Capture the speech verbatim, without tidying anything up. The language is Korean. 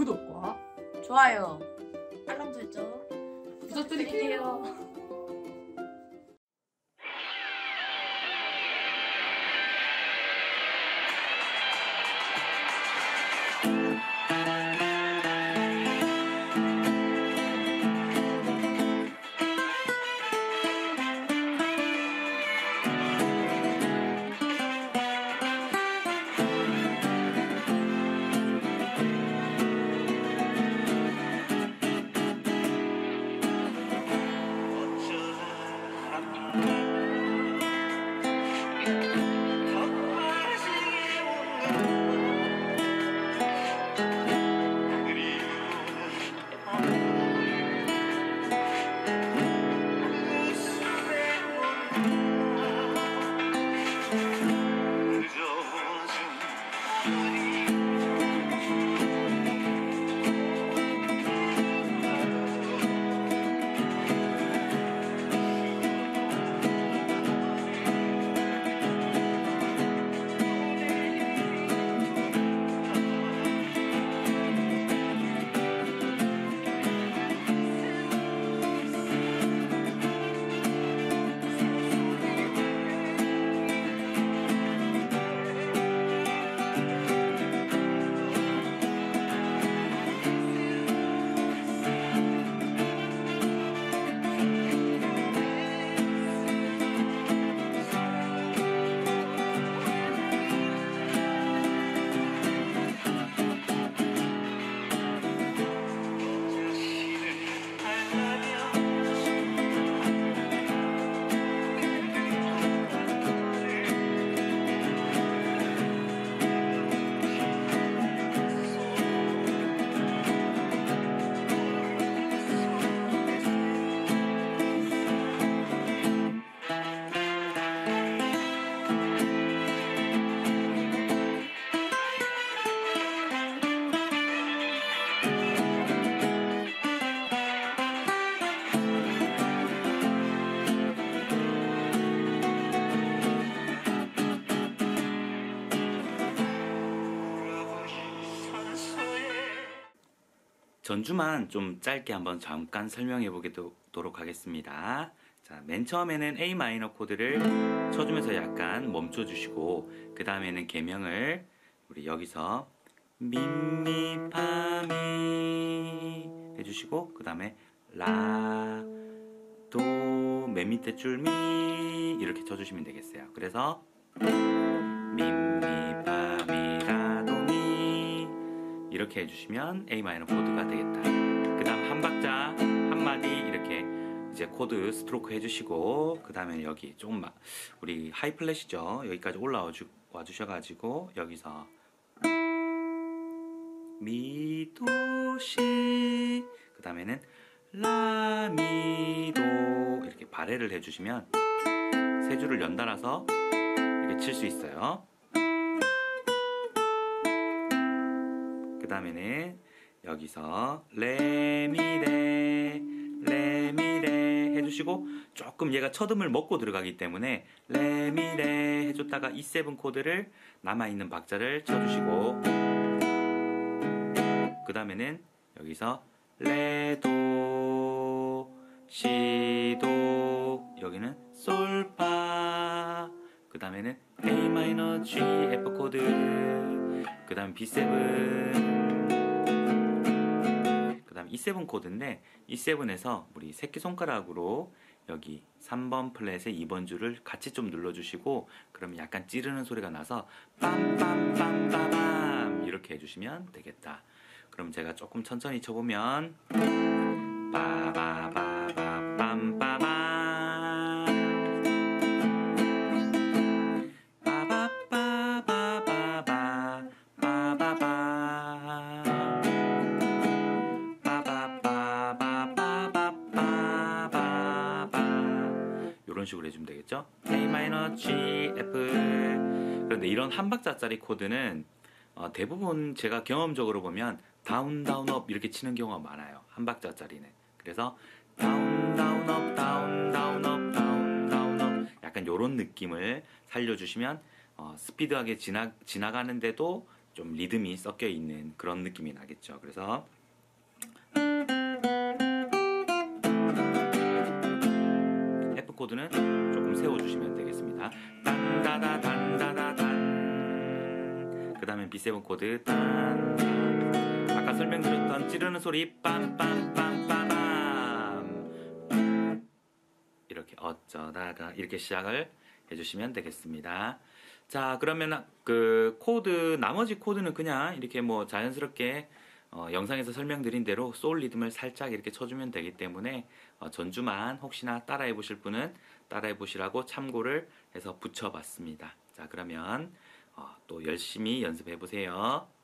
구독과 좋아요, 알람 설정 부탁드릴게요. 전주만 좀 짧게 한번 잠깐 설명해 보도록 하겠습니다. 자, 맨 처음에는 A 마이너 코드를 쳐주면서 약간 멈춰 주시고, 그 다음에는 개명을 우리 여기서 미미 파미 해주시고, 그 다음에 라 도 맨 밑에 줄 미 이렇게 쳐주시면 되겠어요. 그래서 미미 파미 라 도 미 이렇게 해주시면 A 마이너 코드가 되겠다. 그 다음 한 박자 한 마디 이렇게 이제 코드 스트로크 해주시고, 그 다음에 여기 조금 막 우리 하이 플랫이죠. 여기까지 올라와 주, 와 주셔가지고 여기서 미도시, 그 다음에는 라미도 이렇게 발해를 해주시면 세 줄을 연달아서 이렇게 칠 수 있어요. 그 다음에는 여기서 레미레 레미레 해주시고, 조금 얘가 첫음을 먹고 들어가기 때문에 레미레 해줬다가 이 세븐 코드를 남아있는 박자를 쳐주시고, 그 다음에는 여기서 레도 시도, 여기는 솔파, 그 다음에는 A 마이너 G F 코드, 그 다음 비 세븐, 그 다음 이 세븐 코드인데, 이 세븐에서 우리 새끼손가락으로 여기 삼 번 플랫의 이 번 줄을 같이 좀 눌러주시고, 그러면 약간 찌르는 소리가 나서 빰빰빰빰빰 이렇게 해주시면 되겠다. 그럼 제가 조금 천천히 쳐보면 빠바바바빰빠밤 빠바바바바바 빠바바 빠바바바바바바바 이런 식으로 해주면 되겠죠? A 마이너 G F. 그런데 이런 한 박자짜리 코드는 어, 대부분 제가 경험적으로 보면 다운 다운 업 이렇게 치는 경우가 많아요. 한 박자짜리는. 그래서 다운 다운 업 다운 다운 업 다운 다운 업 약간 요런 느낌을 살려주시면 어, 스피드하게 지나, 지나가는데도 좀 리듬이 섞여 있는 그런 느낌이 나겠죠. 그래서 F 코드는 조금 세워주시면 되겠습니다. 단다다 단다다단. 그 다음에 비 세븐 코드 단. 아까 설명드렸던 찌르는 소리 빰빰빰빰빰. 이렇게 어쩌다가 이렇게 시작을 해주시면 되겠습니다. 자, 그러면 그 코드, 나머지 코드는 그냥 이렇게 뭐 자연스럽게 어, 영상에서 설명드린 대로 소울 리듬을 살짝 이렇게 쳐주면 되기 때문에 어, 전주만 혹시나 따라해 보실 분은 따라해 보시라고 참고를 해서 붙여봤습니다. 자, 그러면 어, 또 열심히 연습해 보세요.